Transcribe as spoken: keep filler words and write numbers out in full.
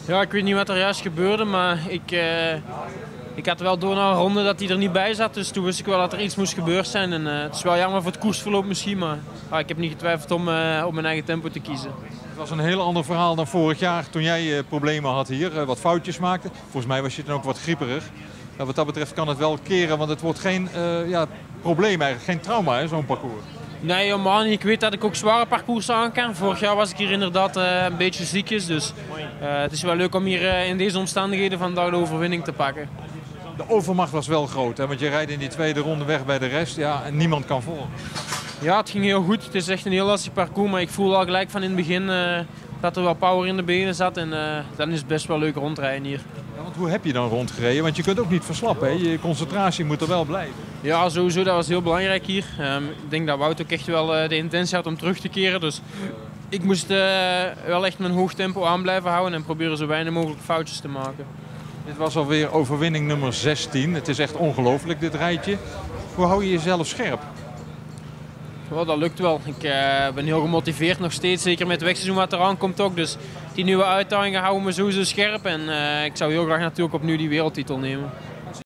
Ja, ik weet niet wat er juist gebeurde, maar ik, uh, ik had wel door na een ronde dat hij er niet bij zat. Dus toen wist ik wel dat er iets moest gebeurd zijn. En, uh, het is wel jammer voor het koersverloop misschien, maar uh, ik heb niet getwijfeld om uh, op mijn eigen tempo te kiezen. Het was een heel ander verhaal dan vorig jaar toen jij uh, problemen had hier, uh, wat foutjes maakte. Volgens mij was je dan ook wat grieperig. Uh, wat dat betreft kan het wel keren, want het wordt geen uh, ja, probleem eigenlijk, geen trauma, zo'n parcours. Nee, man, ik weet dat ik ook zware parcours aan kan. Vorig jaar was ik hier inderdaad uh, een beetje ziekjes, dus uh, het is wel leuk om hier uh, in deze omstandigheden vandaag de overwinning te pakken. De overmacht was wel groot, hè? Want je rijdt in die tweede ronde weg bij de rest, ja, en niemand kan volgen. Ja, het ging heel goed. Het is echt een heel lastig parcours, maar ik voelde al gelijk van in het begin uh, dat er wel power in de benen zat en uh, dan is het best wel leuk rondrijden hier. Ja, want hoe heb je dan rondgereden? Want je kunt ook niet verslappen, hè? Je concentratie moet er wel blijven. Ja, sowieso, dat was heel belangrijk hier. Um, ik denk dat Wout ook echt wel uh, de intentie had om terug te keren, dus ik moest uh, wel echt mijn hoog tempo aan blijven houden en proberen zo weinig mogelijk foutjes te maken. Dit was alweer overwinning nummer zestien. Het is echt ongelooflijk, dit rijtje. Hoe hou je jezelf scherp? Oh, dat lukt wel. Ik uh, ben heel gemotiveerd nog steeds, zeker met het wegseizoen wat eraan komt ook. Dus die nieuwe uitdagingen houden me sowieso scherp en uh, ik zou heel graag natuurlijk opnieuw die wereldtitel nemen.